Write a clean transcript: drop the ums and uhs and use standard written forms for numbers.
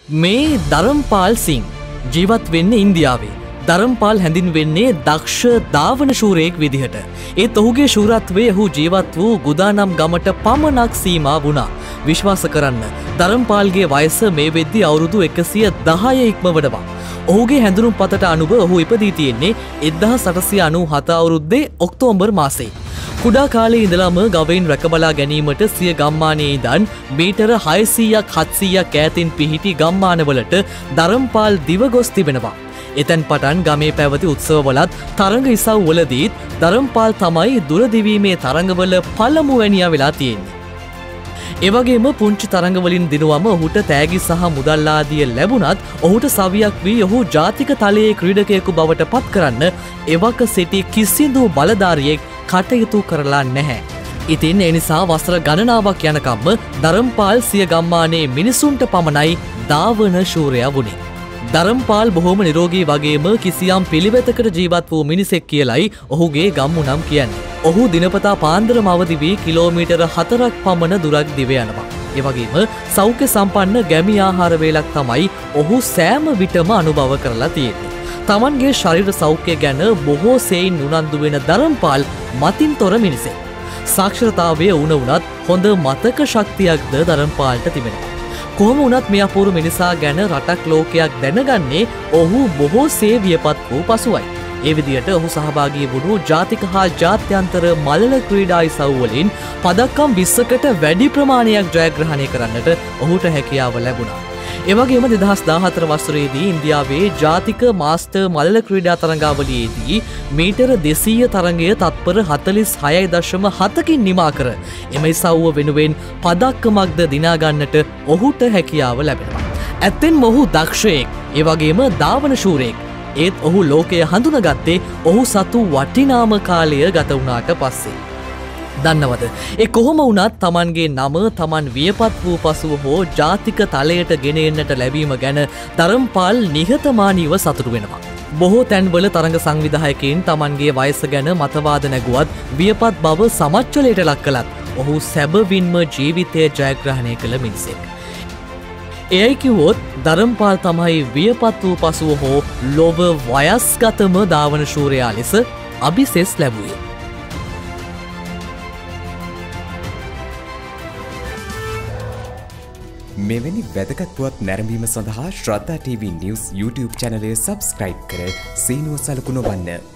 මේ ධරම්පාල් සිං ජීවත් වෙන්නේ ඉන්දියාවේ. ධරම්පාල් හැඳින්වෙන්නේ දක්ෂ ධාවන ශූරයෙක් විදිහට. ඒත් ඔහුගේ ශූරත්වයේ ඔහු ජීවත් වූ ගුදානම් ගමට පමණක් සීමා වුණා. විශ්වාස කරන්න ධරම්පාල්ගේ වයස මේ වෙද්දී අවුරුදු 110 ඉක්මවනවා. ඔහුගේ හැඳුනුම්පතට අනුව ඔහු ඉපදී තියෙන්නේ 1897 අවුරුද්දේ ඔක්තෝබර් මාසයේ. කුඩා කාලේ ඉඳලම ගවයින් රැකබලා ගැනීමට සිය ගම්මානයේ ඉඳන් මීටර 600ක් 700ක් ඈතින් පිහිටි ගම්මානවලට ධරම්පාල් දිව ගොස් තිබෙනවා. එතෙන් පටන් ගමේ පැවති උත්සවවලත් තරඟ ඉසව්වලදීත් ධරම්පාල් තමයි දුරදිවීමේ තරඟවල පළමුවැනියා වෙලා තියෙන්නේ. එවගේම පුංචි තරඟවලින් දිනුවම ඔහුට තෑගි සහ මුදල් ආදිය ලැබුණත් ඔහුට සවියක් වී ඔහු ජාතික තලයේ ක්‍රීඩකයෙකු බවට පත් කරන්න එවක සිටි කිසිදු බලධාරියෙක් කටයුතු කරලා නැහැ. ඉතින් ඒ නිසා වසර ගණනාවක් යනකම්ම ධරම්පාල් සිය ගම්මානයේ මිනිසුන්ට පමණයි ධාවන ශූරයා වුණේ. ධරම්පාල් බොහොම නිරෝගී වගේම කිසියම් පිළිවෙතකට ජීවත් වූ මිනිසෙක් කියලයි ඔහුගේ ගම්මුනම් කියන්නේ. ඔහු දිනපතා පාන්දරම අවදි වී කිලෝමීටර 4ක් පමණ දුරක් දිව යනවා. ඒ වගේම සෞඛ්‍ය සම්පන්න ගැමි ආහාර වේලක් තමයි ඔහු සෑම විටම අනුභව කරලා තියෙන්නේ. තමන්ගේ ශරීර සෞඛ්‍ය ගැන බොහෝ සෙයින් උනන්දු වෙන ධරම්පාල් මතින් තොර මිනිසෙක්. සාක්ෂරතාවය වුණත් හොඳ මතක ශක්තියක්ද ධරම්පාල්ට තිබෙනවා. කොහොම වුණත් මේ අපූර්ව මිනිසා ගැන රටක් ලෝකයක් දැනගන්නේ ඔහු බොහෝ සේවියපත් වූ පසුවයි. ඒ විදිහට ඔහු සහභාගී වුණු ජාතික හා ජාත්‍යන්තර මල්ල ක්‍රීඩා ඉසව්වලින් පදක්කම් 20කට වැඩි ප්‍රමාණයක් ජයග්‍රහණය කරන්නට ඔහුට හැකියාව ලැබුණා. එවගේම 2014 වසරේදී ඉන්දියාවේ ජාතික මාස්ටර් මල්ල ක්‍රීඩා තරඟාවලියේදී මීටර 200 තරඟය තත්පර 46.7කින් නිමා කර එම ඉසව්ව වෙනුවෙන් පදක්කමක්ද දිනා ගන්නට ඔහුට හැකියාව ලැබෙනවා. ඇත්තෙන්ම ඔහු දක්ෂයෙක්, ඒ වගේම ධාවන ශූරයෙක්. ඒත් ඔහු ලෝකය හඳුනගත්තේ ඔහු සතු වටිනාම කාලය ගත වුණාට පස්සේ. දන්නවද? ඒ කොහොම වුණත් තමන්ගේ නම තමන් වියපත් වූ පසුව හෝ ජාතික තලයට ගෙන එන්නට ලැබීම ගැන ධරම්පාල් නිහතමානීව සතුටු වෙනවා. බොහෝ තැන්වල තරඟ සංවිධායකයින් තමන්ගේ වයස ගැන මතවාද නැගුවත් වියපත් බව සමච්චලයට ලක් කළත් ඔහු සැබවින්ම ජීවිතය ජයග්‍රහණය කළ මිනිසෙක්. එයයි කිව්වොත් ධරම්පාල් තමයි වියපත් වූ පසුව හෝ ලොව වයස්ගතම ධාවන ශූරයා ලෙස අභිසෙස් ලැබුවේ. මෙවැනි වැදගත් පුවත් නැරඹීම සඳහා ශ්‍රද්ධා TV News YouTube channel එක subscribe කර සීනුව සලකුණ වන්න.